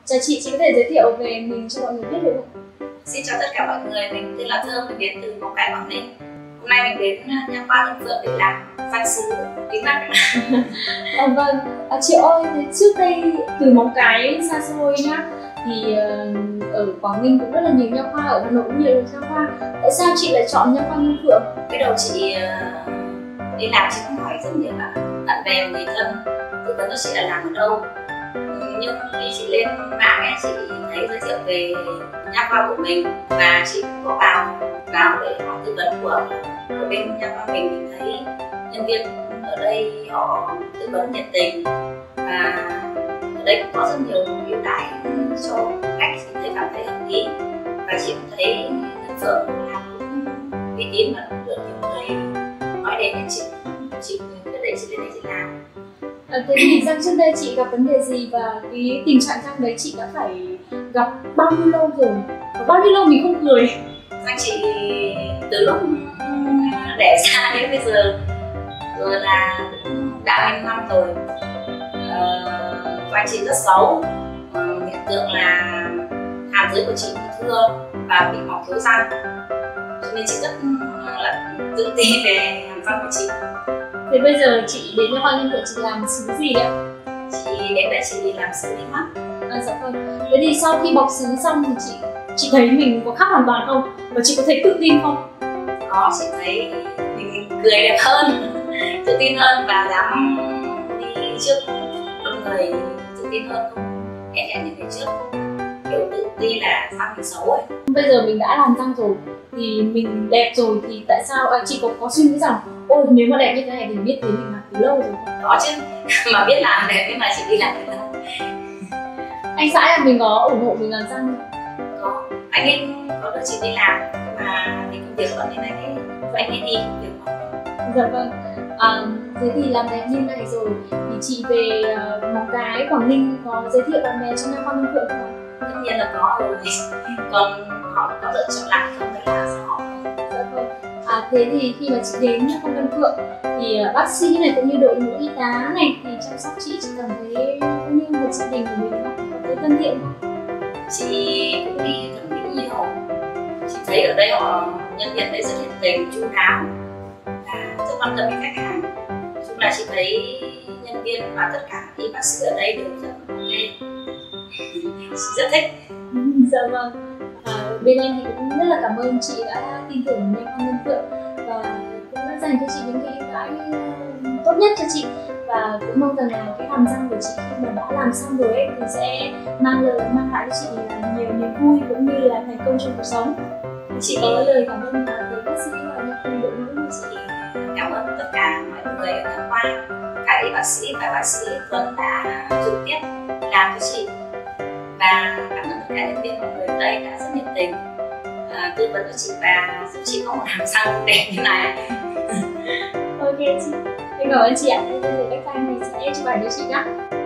Chào chị có thể giới thiệu về mình cho mọi người biết được không? Xin chào tất cả mọi người, mình tên là Thơm, mình đến từ Móng Cái, Quảng Ninh. Hôm nay mình đến nha khoa Tân Phượng để làm răng sứ kính mắt. Vâng, chị ơi, trước đây từ Móng Cái xa xôi nhá, thì ở Quảng Ninh cũng rất là nhiều nha khoa, ở Hà Nội cũng nhiều nha khoa. Tại sao chị lại chọn nha khoa Tân Phượng? Cái đầu chị đi làm, chị cũng hỏi rất nhiều bạn bè người thân tư vấn cho chị là làm ở đâu. Nhưng khi chị lên mạng ấy, chị thấy giới thiệu về nha khoa của mình và chị cũng có vào để hỏi tư vấn của bên nha khoa mình thấy nhân viên ở đây họ tư vấn nhiệt tình và ở đây cũng có rất nhiều ưu đãi cho khách, chị thấy cảm thấy hợp lý và chị cũng thấy Tân Phượng làm cũng uy tín và được nhiều người nói đến nên chị quyết định chị lên đây chị làm. Thế thì răng trước đây chị gặp vấn đề gì và cái tình trạng răng đấy chị đã phải gặp bao nhiêu lâu rồi? Và bao nhiêu lâu mình không cười? Răng chị từ lúc đẻ ra đến bây giờ rồi là đã 5 năm rồi. Răng chị rất xấu, hiện tượng là hàm dưới của chị bị thưa và bị mọc thiếu răng, cho nên chị rất là tự ti về hàm răng của chị. Thế bây giờ chị đến nha khoa Tân Phượng chị làm sứ gì đấy? Chị đến đây chị làm sứ kính mắt. Dạ vâng. Thế thì sau khi bọc sứ xong thì chị thấy mình có khác hoàn toàn không? Và chị có thấy tự tin không? Có, chị thấy mình cười đẹp hơn, tự tin hơn và dám đi trước đông người, tự tin hơn, không e thẹn như ngày trước, kiểu tự ti là răng mình xấu ấy. Bây giờ mình đã làm răng rồi thì mình đẹp rồi thì tại sao chị có suy nghĩ rằng ôi nếu mà đẹp như thế này thì biết thế mình làm từ lâu rồi không? Có chứ, mà biết làm đẹp nhưng mà chị đi làm từ lâu. Anh xã nhà mình có ủng hộ mình làm răng không? Có, anh ấy có đưa chị đi làm mà vì công việc bận nên anh ấy đi công việc bận. Dạ vâng. Thế thì làm đẹp như này rồi thì chị về Móng Cái, Quảng Ninh có giới thiệu bạn bè cho nha khoa Tân Phượng không? Tất nhiên là có rồi, còn họ có lựa chọn lại không phải là sao họ. Dạ vâng. Thế thì khi mà chị đến nha khoa Tân Phượng thì bác sĩ này cũng như đội ngũ y tá này thì chăm sóc chị cảm thấy như một gia đình của mình không? Có thấy thân thiện không? Chị cũng đi thẩm mỹ nhiều, chị thấy ở đây họ nhân viên đấy rất nhiệt tình, chu đáo và rất quan tâm đến khách hàng. Nói chung là chị thấy nhân viên và tất cả y bác sĩ ở đây đều rất ok, chị rất thích. Dạ vâng. Bên em thì cũng rất là cảm ơn chị đã tin tưởng nha khoa Tân Phượng và cũng đã dành cho chị những cái ưu đãi tốt nhất cho chị, và cũng mong rằng là cái hàm răng của chị khi mà đã làm xong rồi ấy thì sẽ mang lại cho chị là nhiều niềm vui cũng như là thành công trong cuộc sống. Chị có lời cảm ơn tới bác sĩ và nha khoa đội ngũ của chị. Cảm ơn tất cả mọi người ở nha khoa, các y bác sĩ và bác sĩ Tuấn đã trực tiếp làm cho chị và cảm ơn tất cả nhân viên mọi người ở đây đã rất nhiệt tình tư vấn cho chị và giúp chị có một hàm răng đẹp như này. Ok chị, em cảm ơn chị ạ. Bây giờ cách anh thì sẽ chụp ảnh cho chị nhé.